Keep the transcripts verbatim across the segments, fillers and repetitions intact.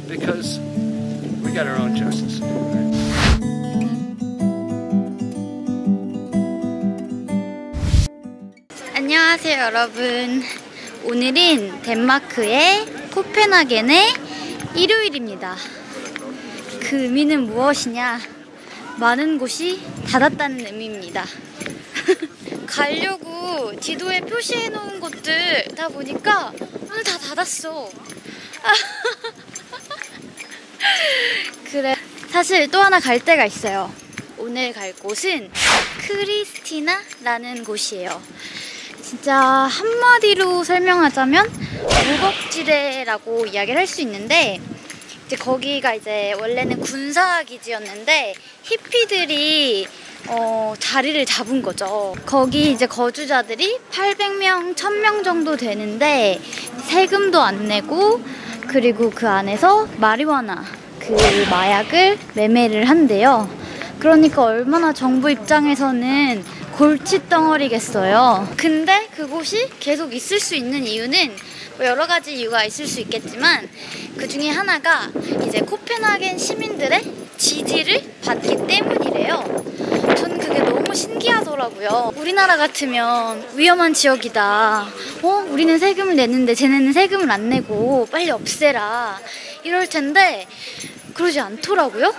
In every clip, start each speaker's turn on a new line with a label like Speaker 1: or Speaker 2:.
Speaker 1: because we got our own justice.
Speaker 2: 안녕하세요 여러분. 오늘은 덴마크의 코펜하겐의 일요일입니다. 그 의미는 무엇이냐? 많은 곳이 닫았다는 의미입니다. 가려고 지도에 표시해 놓은 곳들 다 보니까 오늘 다 닫았어. 그래, 사실 또 하나 갈 데가 있어요. 오늘 갈 곳은 크리스티나라는 곳이에요. 진짜 한마디로 설명하자면 무법지대라고 이야기를 할 수 있는데, 이제 거기가 이제 원래는 군사기지였는데 히피들이 어, 자리를 잡은 거죠. 거기 이제 거주자들이 팔백 명, 천 명 정도 되는데 세금도 안 내고, 그리고 그 안에서 마리화나 그 마약을 매매를 한대요. 그러니까 얼마나 정부 입장에서는 골칫덩어리겠어요. 근데 그곳이 계속 있을 수 있는 이유는 뭐 여러 가지 이유가 있을 수 있겠지만, 그 중에 하나가 이제 코펜하겐 시민들의 지지를 받기 때문이래요. 저는 그게 너무 신기하더라고요. 우리나라 같으면 위험한 지역이다, 어? 우리는 세금을 내는데 쟤네는 세금을 안 내고 빨리 없애라 이럴 텐데 그러지 않더라고요.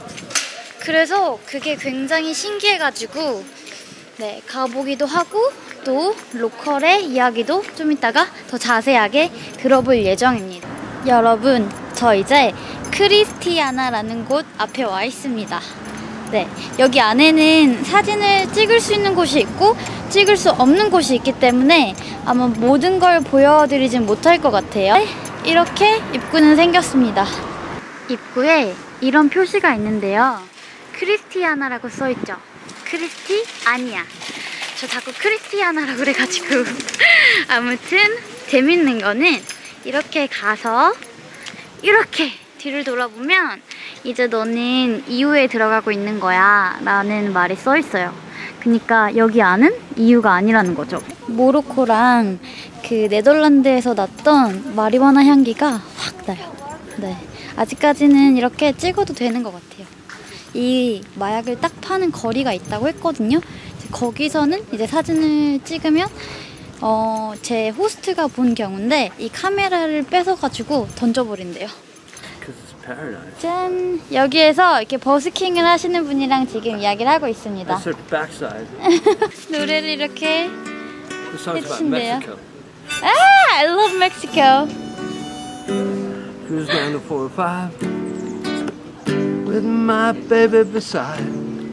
Speaker 2: 그래서 그게 굉장히 신기해가지고 네, 가보기도 하고 또 로컬의 이야기도 좀 이따가 더 자세하게 들어볼 예정입니다. 여러분, 저 이제 크리스티아나라는 곳 앞에 와 있습니다. 네, 여기 안에는 사진을 찍을 수 있는 곳이 있고 찍을 수 없는 곳이 있기 때문에 아마 모든 걸 보여드리진 못할 것 같아요. 네, 이렇게 입구는 생겼습니다. 입구에 이런 표시가 있는데요. 크리스티아나라고 써있죠. 크리스티 아니야. 저 자꾸 크리스티아나라고 그래가지고 아무튼 재밌는 거는 이렇게 가서 이렇게 뒤를 돌아보면 이제 너는 이유에 들어가고 있는 거야 라는 말이 써있어요. 그러니까 여기 안은 이유가 아니라는 거죠. 모로코랑 그 네덜란드에서 났던 마리화나 향기가 확 나요. 네, 아직까지는 이렇게 찍어도 되는 것 같아요. 이 마약을 딱 파는 거리가 있다고 했거든요. 거기서는 이제 사진을 찍으면 어, 제 호스트가 본 경우인데 이 카메라를 뺏어가지고 던져버린대요. 짠! 여기에서 이렇게 버스킹을 하시는 분이랑 지금 이야기를 하고 있습니다. 노래를 이렇게 해주신대요. 아! I love Mexico! Cruise down to four oh five with my baby beside,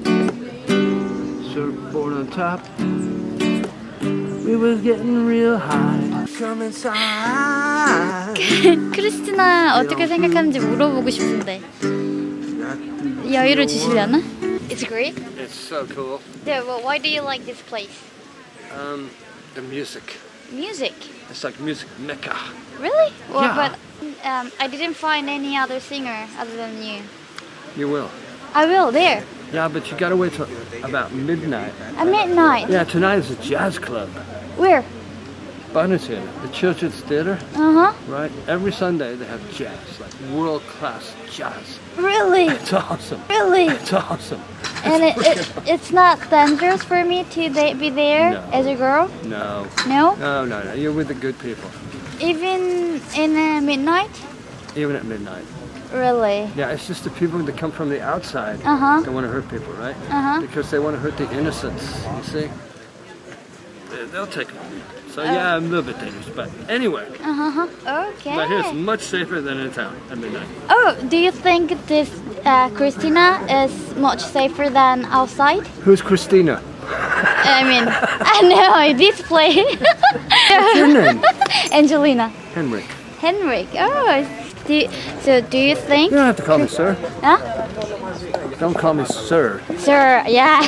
Speaker 2: surfboard on top, we was getting real high. Come inside. 크리스티나 어떻게 생각하는지 물어보고 싶은데 여유를 주시려나? It's great.
Speaker 1: It's so cool.
Speaker 2: Yeah, well, why do you like this place?
Speaker 1: Um, the music.
Speaker 2: Music.
Speaker 1: It's like music mecca.
Speaker 2: Really? Well,
Speaker 1: Yeah.
Speaker 2: but um, I didn't find any other singer other than you.
Speaker 1: You will.
Speaker 2: I will, there.
Speaker 1: Yeah, but you gotta wait till about midnight.
Speaker 2: At midnight?
Speaker 1: Yeah, tonight is a jazz club.
Speaker 2: Where?
Speaker 1: Barnington, the Children's Theater.
Speaker 2: Uh-huh.
Speaker 1: Right? Every Sunday they have jazz, like world-class jazz.
Speaker 2: Really?
Speaker 1: It's awesome.
Speaker 2: Really?
Speaker 1: It's awesome.
Speaker 2: And it, it, it's not dangerous for me to be there
Speaker 1: No.
Speaker 2: as a girl?
Speaker 1: No.
Speaker 2: No?
Speaker 1: No, no, no. You're with the good people.
Speaker 2: Even in uh, midnight?
Speaker 1: Even at midnight.
Speaker 2: Really?
Speaker 1: Yeah, it's just the people that come from the outside
Speaker 2: Uh-huh.
Speaker 1: that want to hurt people, right?
Speaker 2: Uh-huh.
Speaker 1: Because they want to hurt the innocents, you see? They- They'll take them. So yeah, I'm a little bit dangerous, but anyway.
Speaker 2: Uh-huh. Okay.
Speaker 1: But here it's much safer than in town at midnight.
Speaker 2: Oh, do you think this uh, Christina is much safer than outside?
Speaker 1: Who's Christina?
Speaker 2: I mean, I know this place.
Speaker 1: What's your name?
Speaker 2: Angelina.
Speaker 1: Henrik.
Speaker 2: Henrik. Oh, do you, so do you think?
Speaker 1: You don't have to call me sir.
Speaker 2: Huh?
Speaker 1: Don't call me sir.
Speaker 2: Sir, yeah.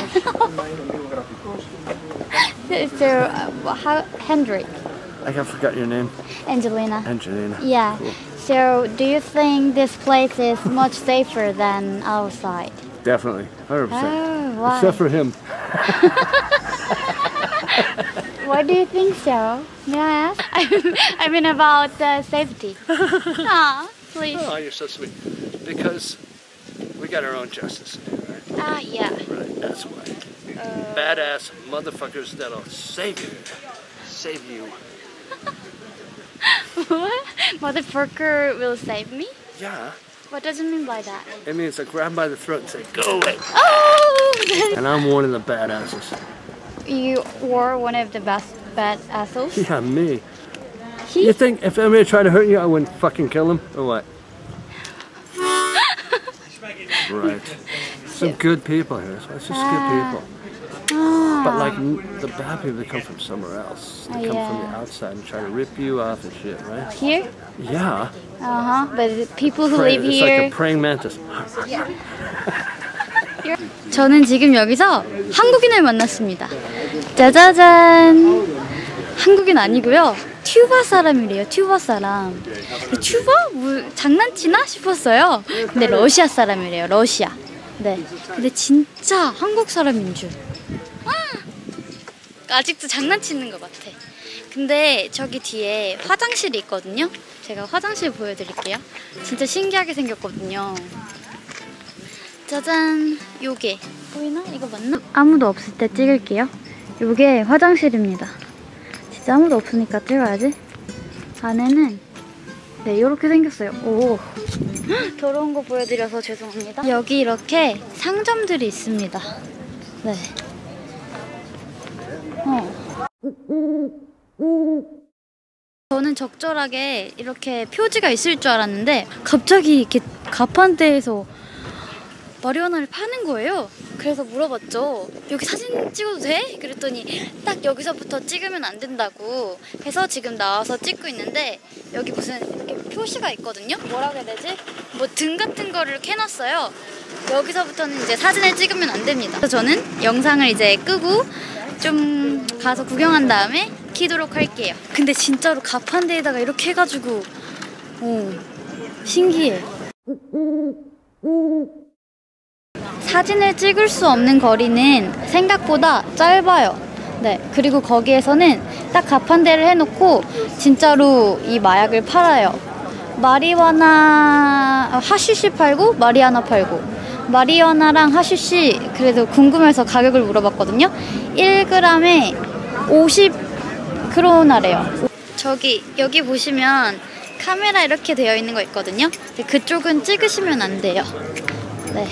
Speaker 2: So, uh, how, Henrik.
Speaker 1: I forgot your name.
Speaker 2: Angelina.
Speaker 1: Angelina.
Speaker 2: Yeah.
Speaker 1: Cool.
Speaker 2: So, do you think this place is much safer than outside?
Speaker 1: Definitely. one hundred percent.
Speaker 2: Oh, why?
Speaker 1: Except for him.
Speaker 2: Why do you think so? May I ask? I mean about uh, safety. Aww. please.
Speaker 1: Oh, you're so sweet. Because we got our own justice, right?
Speaker 2: Ah, yeah.
Speaker 1: Right, that's why.
Speaker 2: Uh,
Speaker 1: Badass motherfuckers that'll save you. Save you.
Speaker 2: What? Motherfucker will save me?
Speaker 1: Yeah.
Speaker 2: What does it mean by that?
Speaker 1: It means I grab by the throat and say, go away.
Speaker 2: Oh!
Speaker 1: And I'm one of the badasses.
Speaker 2: You were one of the best bad assholes?
Speaker 1: Yeah, me.
Speaker 2: He?
Speaker 1: You think if anybody tried to hurt you, I wouldn't fucking kill him? Or what? Right. Some good people here. So it's just
Speaker 2: Ah.
Speaker 1: good people.
Speaker 2: Ah.
Speaker 1: But like n- the bad people, they come from somewhere else. They
Speaker 2: Oh,
Speaker 1: come from the
Speaker 2: yeah.
Speaker 1: outside and try to rip you off and shit, right?
Speaker 2: Here?
Speaker 1: Yeah.
Speaker 2: Uh-huh. But the people who
Speaker 1: Pray-
Speaker 2: live
Speaker 1: it's
Speaker 2: here...
Speaker 1: like a praying mantis.
Speaker 2: 저는 지금 여기서 한국인을 만났습니다. 짜자잔. 한국인 아니고요. 튜바 사람이래요. 튜바 사람. 튜바? 뭐 장난치나 싶었어요. 근데 러시아 사람이래요. 러시아. 네. 근데 진짜 한국 사람인 줄. 아! 아직도 장난치는 것 같아. 근데 저기 뒤에 화장실이 있거든요. 제가 화장실 보여드릴게요. 진짜 신기하게 생겼거든요. 짜잔. 요게 보이나? 이거 맞나? 아무도 없을 때 찍을게요. 요게 화장실입니다. 진짜 아무도 없으니까 찍어야지. 안에는 네 이렇게 생겼어요. 오 더러운 거 보여드려서 죄송합니다. 여기 이렇게 상점들이 있습니다. 네. 어. 저는 적절하게 이렇게 표지가 있을 줄 알았는데 갑자기 이렇게 가판대에서 마리화나를 파는 거예요. 그래서 물어봤죠. 여기 사진 찍어도 돼? 그랬더니 딱 여기서부터 찍으면 안 된다고 해서 지금 나와서 찍고 있는데 여기 무슨 이렇게 표시가 있거든요. 뭐라 그래야 되지? 뭐 등 같은 거를 이렇게 해놨어요. 여기서부터는 이제 사진을 찍으면 안 됩니다. 그래서 저는 영상을 이제 끄고 좀 가서 구경한 다음에 키도록 할게요. 근데 진짜로 가판대에다가 이렇게 해가지고 오 신기해. 사진을 찍을 수 없는 거리는 생각보다 짧아요. 네, 그리고 거기에서는 딱 가판대를 해놓고 진짜로 이 마약을 팔아요. 마리화나 하쉬시 팔고 마리화나 팔고 마리화나랑 하쉬시 그래도 궁금해서 가격을 물어봤거든요. 일 그램에 오십 크로나래요. 저기 여기 보시면 카메라 이렇게 되어 있는 거 있거든요. 근데 그쪽은 찍으시면 안 돼요. 네.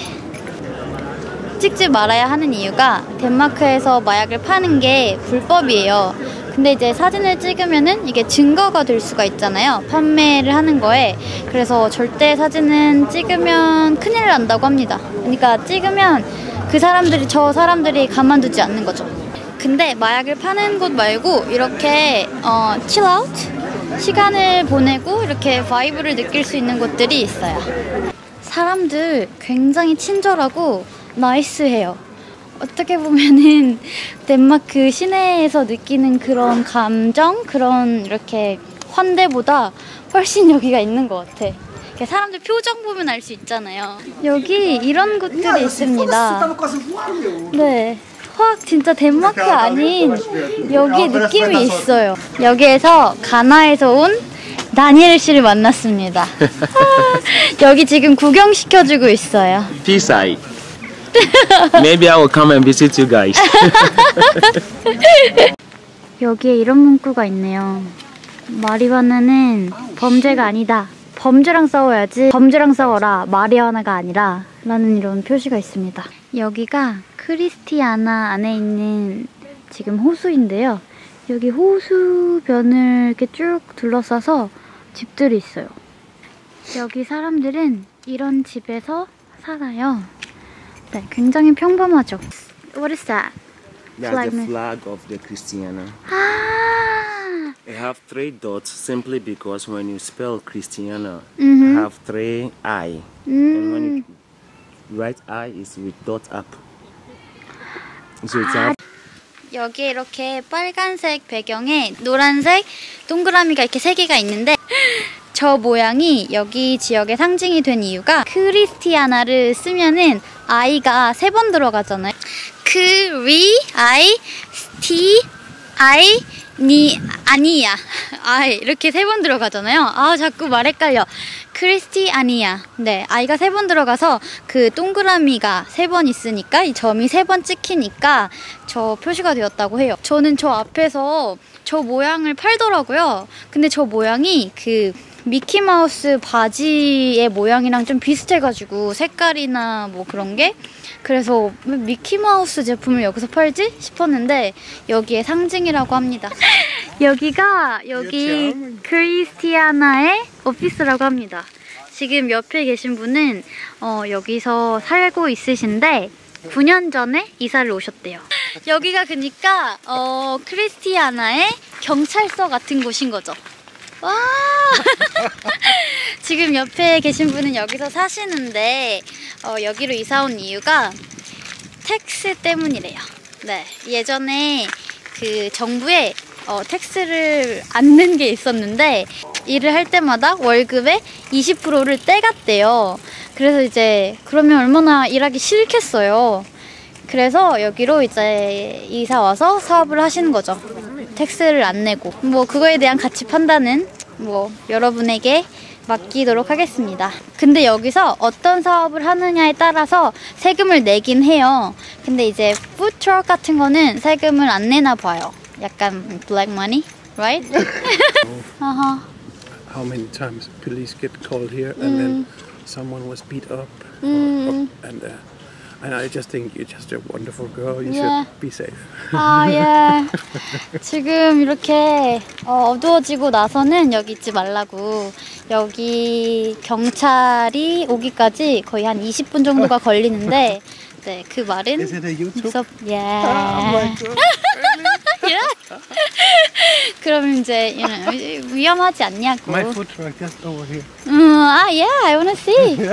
Speaker 2: 찍지 말아야 하는 이유가 덴마크에서 마약을 파는 게 불법이에요. 근데 이제 사진을 찍으면은 이게 증거가 될 수가 있잖아요. 판매를 하는 거에. 그래서 절대 사진은 찍으면 큰일 난다고 합니다. 그러니까 찍으면 그 사람들이 저 사람들이 가만두지 않는 거죠. 근데 마약을 파는 곳 말고 이렇게 어, 칠아웃? 시간을 보내고 이렇게 바이브를 느낄 수 있는 곳들이 있어요. 사람들 굉장히 친절하고 나이스해요. 어떻게 보면은 덴마크 시내에서 느끼는 그런 감정, 그런 이렇게 환대보다 훨씬 여기가 있는 것 같아. 사람들 표정 보면 알 수 있잖아요. 여기 이런 곳들이 있습니다. 네, 확 진짜 덴마크 아닌 여기 느낌이 있어요. 여기에서 가나에서 온 다니엘 씨를 만났습니다. 아, 여기 지금 구경시켜주고 있어요.
Speaker 3: Pisai. Maybe I will come and visit you guys.
Speaker 2: 여기에 이런 문구가 있네요. 마리화나는 범죄가 아니다. 범죄랑 싸워야지. 범죄랑 싸워라. 마리화나가 아니라. 라는 이런 표시가 있습니다. 여기가 크리스티아나 안에 있는 지금 호수인데요. 여기 호수변을 이렇게 쭉 둘러싸서 집들이 있어요. 여기 사람들은 이런 집에서 살아요. 네, 굉장히 평범하죠. What is that?
Speaker 3: That's
Speaker 2: Flag
Speaker 3: the
Speaker 2: me.
Speaker 3: flag of the Christiana.
Speaker 2: 아,
Speaker 3: I have three dots simply because when you spell Christiana,
Speaker 2: Mhm.
Speaker 3: I have three I. And when
Speaker 2: 음,
Speaker 3: you right I is with dot up. So it's up.
Speaker 2: 여기에 이렇게 빨간색 배경에 노란색 동그라미가 이렇게 세 개가 있는데 저 모양이 여기 지역의 상징이 된 이유가 크리스티아나를 쓰면은 I가 세 번 들어가잖아요. 크리, I, 티, I, 니, 아니야. I 이렇게 세 번 들어가잖아요. 아 자꾸 말 헷갈려. 크리스티아니아. 네, 아이가 세 번 들어가서 그 동그라미가 세 번 있으니까 이 점이 세 번 찍히니까 저 표시가 되었다고 해요. 저는 저 앞에서 저 모양을 팔더라고요. 근데 저 모양이 그 미키마우스 바지의 모양이랑 좀 비슷해가지고 색깔이나 뭐 그런 게, 그래서 왜 미키마우스 제품을 여기서 팔지 싶었는데 여기에 상징이라고 합니다. 여기가 여기 크리스티아나의 오피스라고 합니다. 지금 옆에 계신 분은 어, 여기서 살고 있으신데 구 년 전에 이사를 오셨대요. 여기가 그니까 어, 크리스티아나의 경찰서 같은 곳인 거죠. 와! 지금 옆에 계신 분은 여기서 사시는데 어, 여기로 이사 온 이유가 텍스 때문이래요. 네, 예전에 그 정부에 어, 텍스를 안 낸 게 있었는데 일을 할 때마다 월급의 이십 퍼센트를 떼갔대요. 그래서 이제 그러면 얼마나 일하기 싫겠어요. 그래서 여기로 이제 이사 와서 사업을 하시는 거죠. 텍스를 안 내고. 뭐 그거에 대한 가치 판단은 뭐 여러분에게 맡기도록 하겠습니다. 근데 여기서 어떤 사업을 하느냐에 따라서 세금을 내긴 해요. 근데 이제 푸드트럭 같은 거는 세금을 안 내나 봐요. 약간 black money, right? uh-huh.
Speaker 4: How many times police get called here and mm. then someone was beat up,
Speaker 2: mm.
Speaker 4: or, or, and uh, and I just think you're just a wonderful girl. You
Speaker 2: yeah.
Speaker 4: should be safe.
Speaker 2: 아, 예. 지금 이렇게 어, 어두워지고 나서는 여기 있지 말라고. 여기 경찰이 오기까지 거의 한 이십 분 정도가 걸리는데, 네, 그 말은
Speaker 4: Is it a YouTube?
Speaker 2: So, yeah.
Speaker 4: Oh my God.
Speaker 2: yeah. 그럼 이제 you know, 위험하지 않냐고.
Speaker 4: My food truck just over here.
Speaker 2: 음, 아, yeah, I wanna see.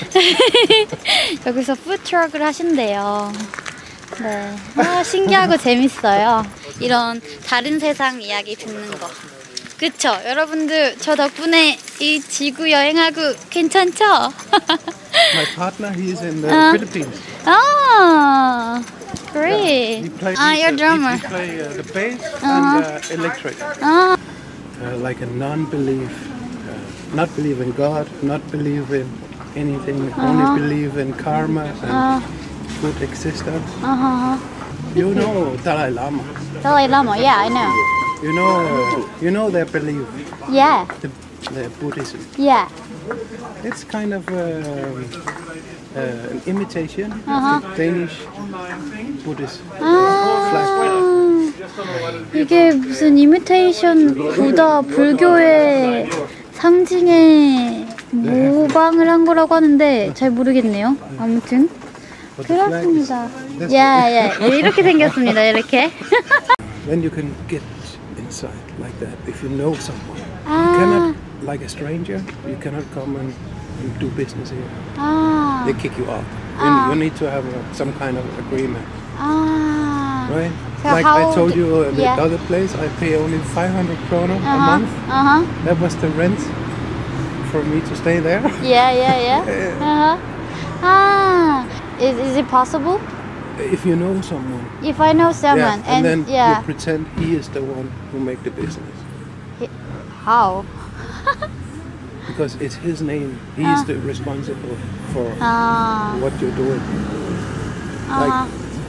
Speaker 2: 여기서 푸드트럭을 하신대요. 네, 아, 신기하고 재밌어요. 이런 다른 세상 이야기 듣는 거. 그쵸? 여러분들 저 덕분에 이 지구 여행하고 괜찮죠?
Speaker 4: My partner, he's in the
Speaker 2: uh,
Speaker 4: Philippines.
Speaker 2: 아, great.
Speaker 4: He plays,
Speaker 2: Ah, you're a drummer.
Speaker 4: He, he play uh, the bass
Speaker 2: Uh-huh.
Speaker 4: and uh, electric.
Speaker 2: 아,
Speaker 4: Uh, like a non-belief, uh, not believe in God, not believe in anything,
Speaker 2: Uh-huh.
Speaker 4: only believe in karma and
Speaker 2: 아,
Speaker 4: good existence.
Speaker 2: 아하.
Speaker 4: You know Dalai Lama.
Speaker 2: Dalai Lama, yeah, I know.
Speaker 4: You know, uh, you know their belief,
Speaker 2: Yeah,
Speaker 4: the, the Buddhism.
Speaker 2: yeah.
Speaker 4: It's kind of um, uh, an imitation
Speaker 2: Uh-huh.
Speaker 4: of the Danish Buddhist
Speaker 2: 아,
Speaker 4: flag.
Speaker 2: 이게 무슨 이미테이션 부다 불교의 상징의 모방을 한 거라고 하는데 잘 모르겠네요. 아무튼 그렇습니다. 예, 예, 이렇게 생겼습니다. 이렇게.
Speaker 4: Then you can get inside like that if you know someone. You
Speaker 2: 아,
Speaker 4: cannot, like a stranger, you cannot come and, and do business here.
Speaker 2: 아,
Speaker 4: They kick you out.
Speaker 2: Ah.
Speaker 4: You, you need to have a, some kind of agreement,
Speaker 2: 아.
Speaker 4: right?
Speaker 2: So
Speaker 4: like
Speaker 2: how
Speaker 4: I told
Speaker 2: d-
Speaker 4: you in the
Speaker 2: yeah.
Speaker 4: other place, I pay only five hundred kroner a
Speaker 2: Uh-huh,
Speaker 4: month.
Speaker 2: uh-huh.
Speaker 4: That was the rent for me to stay there.
Speaker 2: Yeah, yeah, yeah. Uh-huh. Ah, is, is it possible?
Speaker 4: If you know someone.
Speaker 2: If I know someone
Speaker 4: yeah, and, then
Speaker 2: yeah,
Speaker 4: you pretend he is the one who make the business.
Speaker 2: how?
Speaker 4: Because it's his name. He
Speaker 2: Ah.
Speaker 4: is the responsible for
Speaker 2: 아,
Speaker 4: what you're doing.
Speaker 2: 아.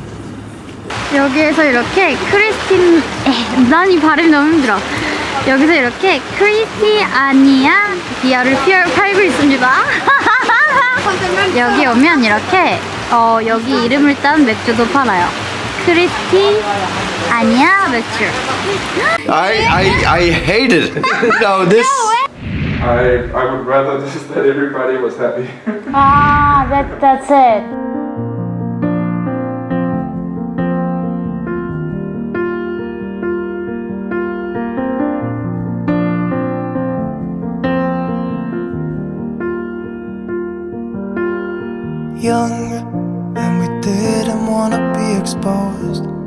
Speaker 2: 여기에서 이렇게 크리스틴, 에, 난 이 발음이 너무 힘들어. 여기서 이렇게 크리스티아니아 비어를 피어, 팔고 있습니다. 여기 오면 이렇게 어, 여기 이름을 딴 맥주도 팔아요. 크리스티아니아 맥주.
Speaker 5: I, I, I hate it. No, this.
Speaker 6: I, I would rather just that everybody was happy.
Speaker 2: 아, that, that's it.
Speaker 7: Young, and we didn't wanna be exposed.